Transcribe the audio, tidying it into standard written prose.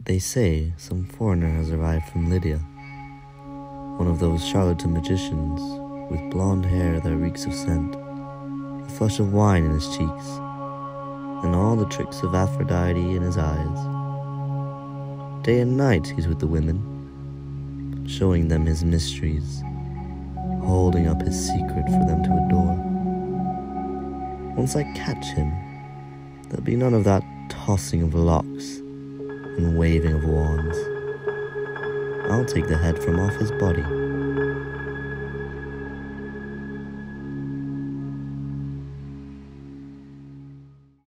They say some foreigner has arrived from Lydia, one of those charlatan magicians with blonde hair that reeks of scent, a flush of wine in his cheeks, and all the tricks of Aphrodite in his eyes. Day and night he's with the women, showing them his mysteries, holding up his secret for them to adore. Once I catch him, there'll be none of that tossing of locks and waving of wands. I'll take the head from off his body